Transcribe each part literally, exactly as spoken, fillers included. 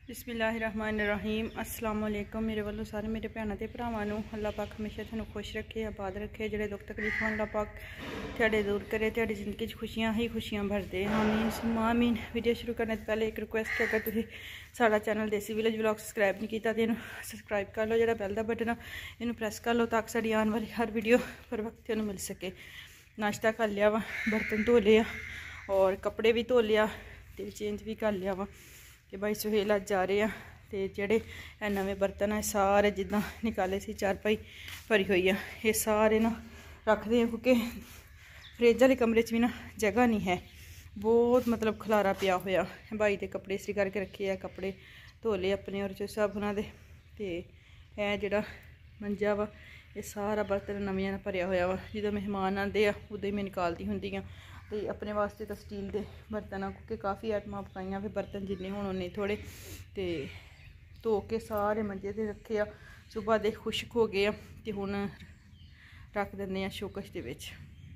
बिस्मिल्लाहिर्रहमानिर्रहीम अस्सलाम वालेकुम मेरे वालों सारे मेरे भैनों ते भरावां नूं अल्लाह पाक हमेशा तुहानूं खुश रखे आबाद रखे जिहड़े दुख तकलीफ अल्लाह पाक तुहाडे दूर करे तुहाडी जिंदगी च खुशियां ही खुशियां भरदे आमीन सुम्मा आमीन। वीडियो शुरू करने से पहले एक रिक्वेस्ट है, अगर तुसीं साडा चैनल देसी विलेज व्लॉग सब्सक्राइब नहीं किया तो इन्हूं सब्सक्राइब कर लो, जिहड़ा बैल दा बटन इन्हूं प्रेस कर लो ताकि साडी आने वाली हर वीडियो पर वक्त तुहानूं मिल सके। नाश्ता कर लिया वा, बर्तन धो लिया और कपड़े भी धो लिया ते चेंज भी कर लिया वा कि भाई सुहेल अज जा रहे हैं। तो जेडे नवे बर्तन है सारे जिदा निकाले सी चारपाई भरी हुई है, ये सारे ना रखते हैं क्योंकि फ्रिज वाले कमरे च भी ना जगह नहीं है, बहुत मतलब खलारा पिया होया। भाई के कपड़े इस्त्री करके रखे है, कपड़े धो ले अपने और जो सब उन्होंने तो यह जोड़ा मंजा वा ये सारा बर्तन नविया भरिया होया वा। जो मेहमान आते हैं उदों ही मैं निकालती होंगी हाँ, तो अपने वास्ते तो स्टील के बर्तन आ क्योंकि काफ़ी आइटमां पकाइया, फिर बर्तन जिन्ने होने उन्ने थोड़े तो धो के सारे मंजे ते रखे आ। सुबह दे खुश्क हो गए तो हुण रख देंगे आ शोकश दे विच।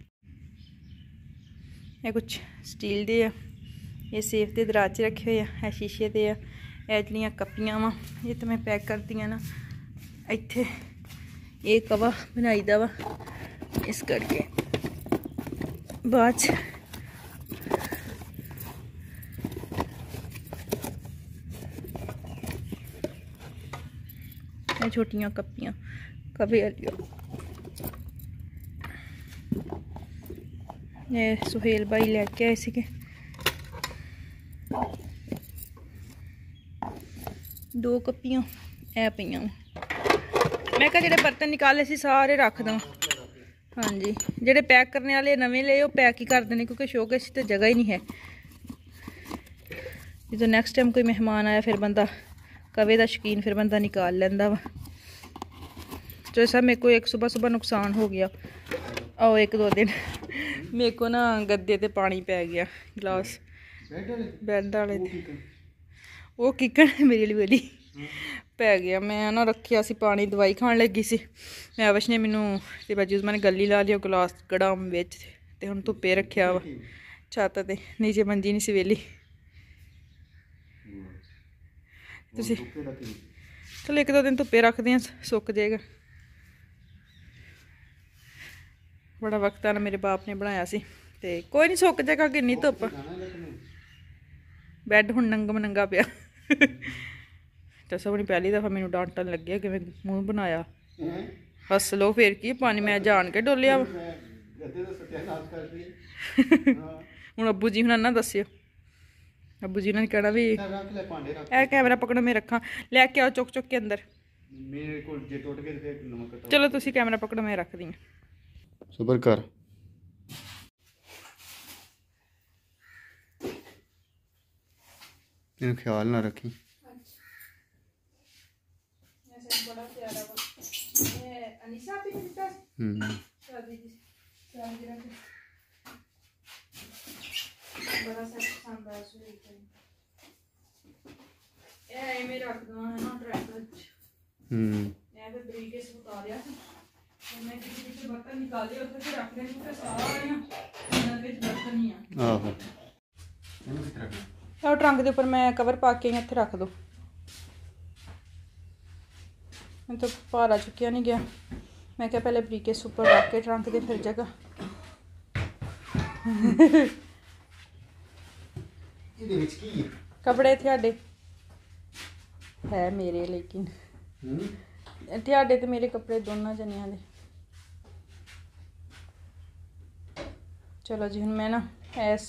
ये कुछ स्टील दे आ, ये सेफ के दराज रखे हुए हैं, शीशे के आ। ये जड़ियाँ कप्पियाँ वा ये तो मैं पैक करती ना इत्थे, ये कवा बनाई दा वा इस करके बाद छोटियां कप्पियां कभी लियो। ये सुहेल भाई लैके आए थे, दो कप्पियां ऐ पईयां। मैं कहा जेडे बर्तन निकाले सी सारे रख दवां। हाँ जी, जेडे पैक करने वाले नवे ले वो पैक ही कर देने क्योंकि शोकेस तो जगह ही नहीं है। जो नैक्सट टाइम कोई मेहमान आया फिर बंदा कवे का शौकीन फिर बंदा निकाल लेंदा वा। तो सब मेरे को एक सुबह सुबह नुकसान हो गया आओ एक दो दिन मेरे को ना गद्दे ते पानी पै गया गिलास बैड वाले वो किकन मेरी वाली पै गया। मैं ना रखिया सी पानी दवाई खान लगी सी, मैं अवश ने मैनू ते बाजूज मैंने गली ला लिया गिलास कड़ाम बिच ते हुण धुप्पे रखिया वा छत ते, नीचे मंजी नहीं सी वेली। तुसीं चलो एक दो दिन धुप्पे रखते हैं सुक जाएगा। बड़ा वक्त है ना मेरे बाप ने बनाया सी ते कोई नहीं सुक जाएगा किन्नी धुप्प। बैड हुण नंगा नंगा पिया दसो अपनी पहली दफ़ा मैनू डांटन लगे कि मैं मूँह बनाया। हस लो फिर की पानी मैं जान के डोलिया हुण अब्बू जी हुणां ना दस्सिओ, अब्बू जी ने कहना भी ए कैमरा पकड़ो मैं रखा लैके आओ चुक चुक के अंदर। चलो तुसी कैमरा पकड़ो मैं रख दी सुबर कर। ख्याल ना रखी बड़ा सा पसंद आया ए मैं रख दूं है ना ट्रैक्टर हम्म मैं तो ब्रीकेस उतारिया और मैं किसी बर्तन निकाले और फिर रख ले क्योंकि सारे ना अंदर ਵਿੱਚ बर्तन ही आ। आहो ਇਹਨੂੰ ਕਿੱਥੇ ਰੱਖਣਾ ਉਹ ਟਰੰਕ ਦੇ ਉੱਪਰ ਮੈਂ ਕਵਰ ਪਾ ਕੇ ਇੱਥੇ ਰੱਖ ਦੋ। मैं तो भारा चुकिया नहीं गया, मैं क्या पहले ब्रीकेस ऊपर रख के ट्रंक दे फिर जगह कपड़े थोड़े है मेरे लेकिन थोड़े तो मेरे कपड़े दोनों जनिया दे। चलो जी हुण मैं ना ऐस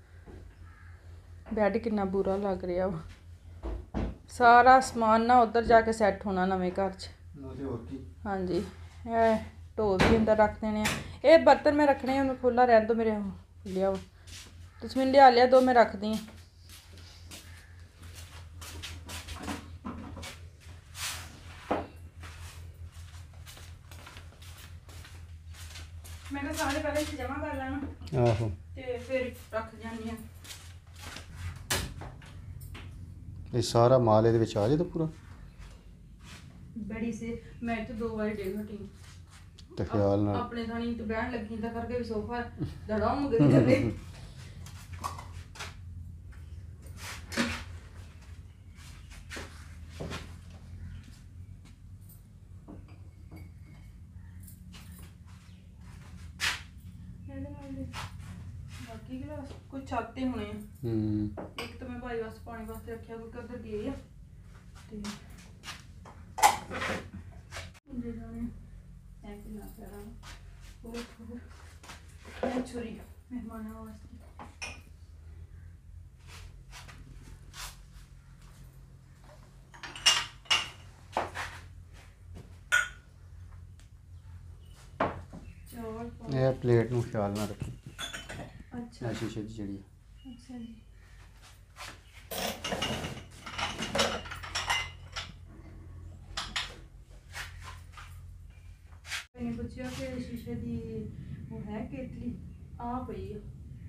बैड कितना बुरा लग रहा वा, सारा समान ना उधर जाके सैट होना नवे घर च। हाँ जी ए ढो भी अंदर रख देने, ये बर्तन मैं रखने उन्हें खुला रहन दो मेरे खुलिया वा। तुम मैंने लिया लिया दो मैं रख दी। मैं सारे पहले जमा कर लेना आहो ते फिर रख जानी है। ये सारा माल ये आ जाए तो पूरा बड़ी से मैं तो दो बार डेढ़ हटी तो ख्याल ना अपने थानी तो बहन लगी तो करके भी सोफा दड़ाऊं गई करे बाकी गिलास कुछ छाते होने एक तो मैं भाई वास्ते पानी वास्ते रखा क्योंकि उधर गए आ ते मुझे जाने ऐ कितना प्यारा ओ मैं छुरी मेहमानों वास्ते ਇਹ ਪਲੇਟ ਨੂੰ ਖਿਆਲ ਨਾਲ ਰੱਖੀ। अच्छा शीशे की जड़ी। अच्छा जी मैंने पूछा कि शीशे की वो है केतली आ पई है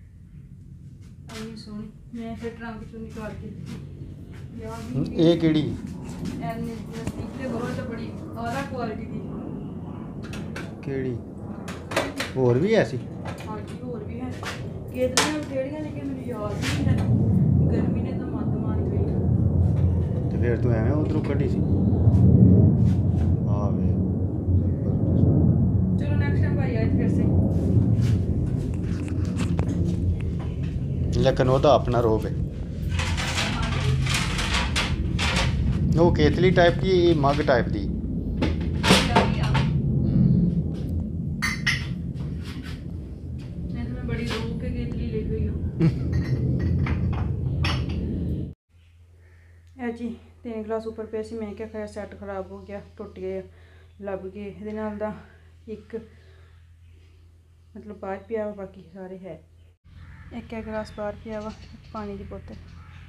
सोनी मैं फिर ट्रंक चो निकाल के ये केड़ी नजदीक बहुत बड़ी आला क्वालिटी दी केड़ी और भी ऐसी हाँ जी और भी है केतलियां बथेरियां लेकिन मेरी याद नहीं है गर्मी ने तो मत मार गई तो फिर तू एवें उधरों कटी सी हाँ वे चलो नेक्स्ट टाइम भाई आए फिर से लेकिन वो तो अपना रोब है वो केतली टाइप की मग टाइप दी जी तीन गिलास उपर पे सी मैं क्या खाया सैट खराब हो गया टुट गए लभ गए ये एक मतलब बाहर पिया वा बाकी सारे है एक एक गिलास बाहर पिया वा पानी की बोतल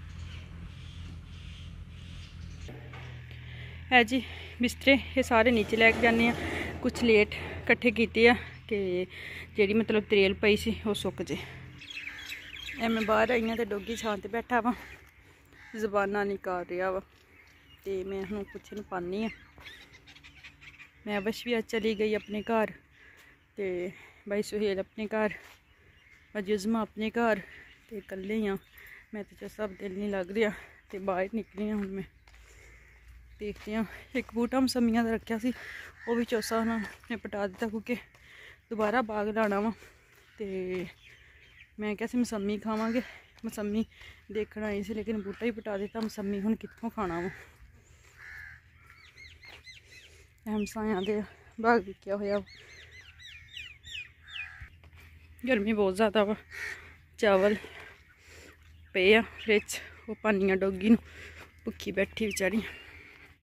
है जी बिस्तरे ये सारे नीचे लैके जाने कुछ लेट कट्ठे किए कि जी मतलब तरेल पई सी वो सुक जे ए मैं बाहर आई हाँ तो डोगी छां ते बैठा वा जबाना निकाल रहा वा तो मैं हूँ कुछ नहीं पानी हाँ मैं अवश भी अज चली गई अपने घर तो भाई सुहेल अपने घर अजुजमा अपने घर तो कल्ले ही हाँ मैं तो सब दिल नहीं लग रहा तो बाहर निकली हूँ मैं देखते हैं एक बूटा मसम्मियां का रखा सी वो भी चौसा ना मैं पटा दिता क्योंकि दोबारा बाग लाना वा तो मैं क्या सी मसम्मी खावांगे मसम्मी देखना आई सी लेकिन बूटा ही पटा दिता मसम्मी हुण कित्थों खाना वा हमसायां दे बाग विकिया होया गर्मी बहुत ज़्यादा वा चावल पे आ फ्रिज वो पानिया डोगी नूं भुखी बैठी बेचारी